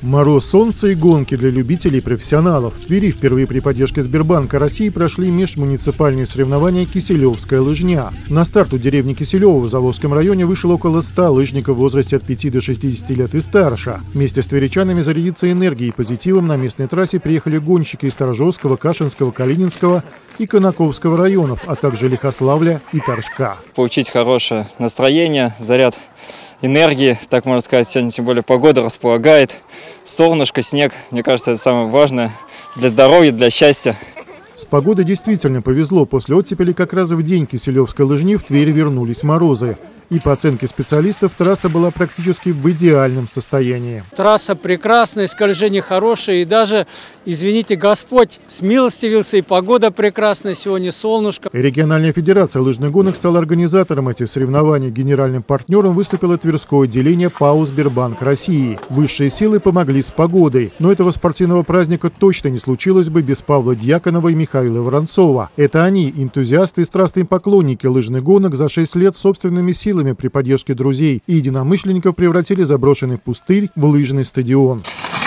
Мороз, солнце и гонки для любителей и профессионалов. В Твери впервые при поддержке Сбербанка России прошли межмуниципальные соревнования «Киселевская лыжня». На старт у деревни Киселево в Заволжском районе вышло около 100 лыжников в возрасте от 5 до 60 лет и старше. Вместе с тверичанами зарядиться энергией и позитивом на местной трассе приехали гонщики из Торжковского, Кашинского, Калининского и Конаковского районов, а также Лихославля и Торжка. Получить хорошее настроение, заряд энергии, так можно сказать. Сегодня тем более погода располагает. Солнышко, снег. Мне кажется, это самое важное для здоровья, для счастья. С погодой действительно повезло. После оттепели как раз в день Киселевской лыжни в Твери вернулись морозы. И по оценке специалистов трасса была практически в идеальном состоянии. Трасса прекрасная, скольжение хорошее. И даже, извините, Господь смилостивился, и погода прекрасная сегодня, солнышко. Региональная федерация лыжных гонок стала организатором этих соревнований. Генеральным партнером выступило Тверское отделение ПАО «Сбербанк России». Высшие силы помогли с погодой. Но этого спортивного праздника точно не случилось бы без Павла Дьяконова и Михаила Воронцова. Это они, энтузиасты и страстные поклонники лыжных гонок, за 6 лет собственными силами при поддержке друзей и единомышленников превратили заброшенный пустырь в лыжный стадион.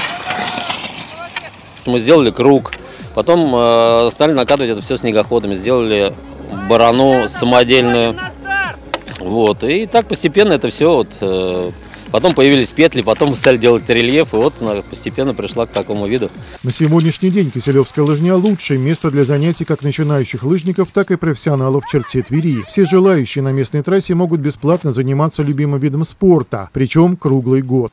Мы сделали круг, потом стали накатывать это все снегоходами, сделали барану самодельную. Вот. И так постепенно это все, потом появились петли, потом мы стали делать рельеф, и вот она постепенно пришла к такому виду. На сегодняшний день Киселевская лыжня – лучшее место для занятий как начинающих лыжников, так и профессионалов в черте Твери. Все желающие на местной трассе могут бесплатно заниматься любимым видом спорта, причем круглый год.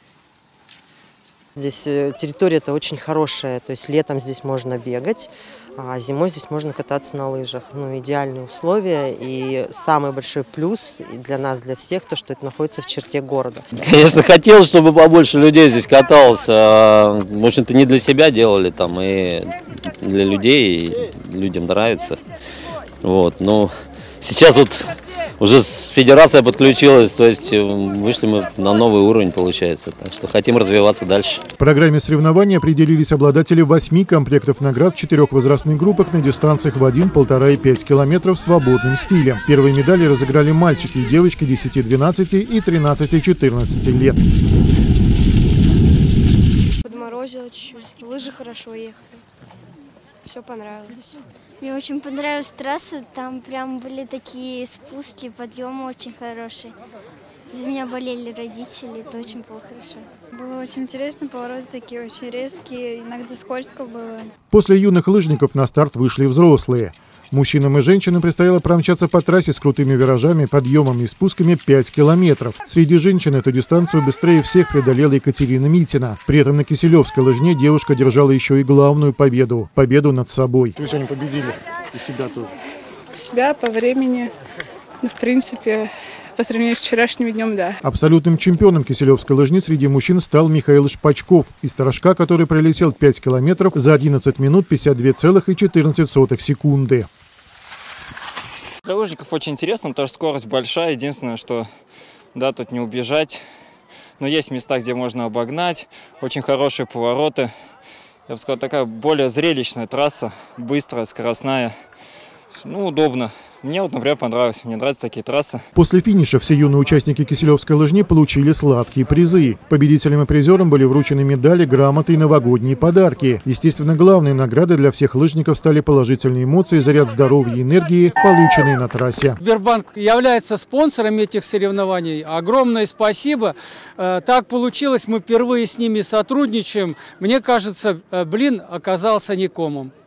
Здесь территория-то очень хорошая, то есть летом здесь можно бегать, а зимой здесь можно кататься на лыжах. Идеальные условия, и самый большой плюс для нас, для всех, то, что это находится в черте города. Конечно, хотелось, чтобы побольше людей здесь каталось. В общем-то, не для себя делали, там, и для людей, и людям нравится. Вот. Но сейчас уже федерация подключилась, то есть вышли мы на новый уровень, получается. Так что хотим развиваться дальше. В программе соревнований определились обладатели 8 комплектов наград в 4 возрастных группах на дистанциях в 1, 1,5 и 5 километров свободным стилем. Первые медали разыграли мальчики и девочки 10, 12 и 13, 14 лет. Подморозило чуть-чуть, лыжи хорошо ехали. Все понравилось. Мне очень понравилась трасса, там прям были такие спуски, подъемы очень хорошие. За меня болели родители, это очень было хорошо. Было очень интересно, повороты такие очень резкие, иногда скользко было. После юных лыжников на старт вышли взрослые. Мужчинам и женщинам предстояло промчаться по трассе с крутыми виражами, подъемами и спусками 5 километров. Среди женщин эту дистанцию быстрее всех преодолела Екатерина Митина. При этом на Киселевской лыжне девушка держала еще и главную победу – победу над собой. Вы сегодня победили, и себя тоже. Себя по времени, в принципе, по сравнению с вчерашним днем, да. Абсолютным чемпионом Киселевской лыжни среди мужчин стал Михаил Шпачков из Торжка, который пролетел 5 километров за 11 минут 52,14 секунды. Для лыжников очень интересно, потому что скорость большая. Единственное, что тут не убежать. Но есть места, где можно обогнать. Очень хорошие повороты. Я бы сказал, такая более зрелищная трасса, быстрая, скоростная. Удобно. Мне например, понравилось. Мне нравятся такие трассы. После финиша все юные участники Киселевской лыжни получили сладкие призы. Победителям и призерам были вручены медали, грамоты и новогодние подарки. Естественно, главной наградой для всех лыжников стали положительные эмоции, заряд здоровья и энергии, полученные на трассе. Сбербанк является спонсором этих соревнований. Огромное спасибо. Так получилось, мы впервые с ними сотрудничаем. Мне кажется, блин оказался не комом.